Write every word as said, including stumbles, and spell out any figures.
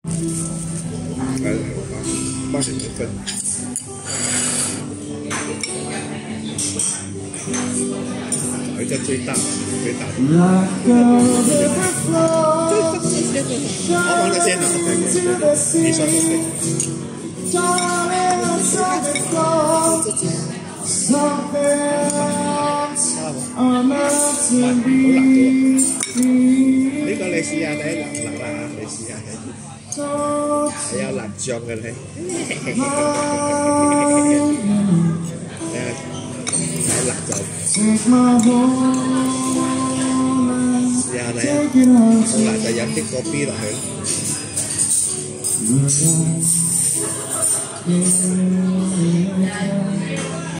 八十一分。找一个最大最大的。我忘了先了，对对对，你说的对。呢個你試下睇，辣唔辣啊？你試下睇，係有辣醬嘅你。睇辣就試下睇，好辣就飲啲果啤落去。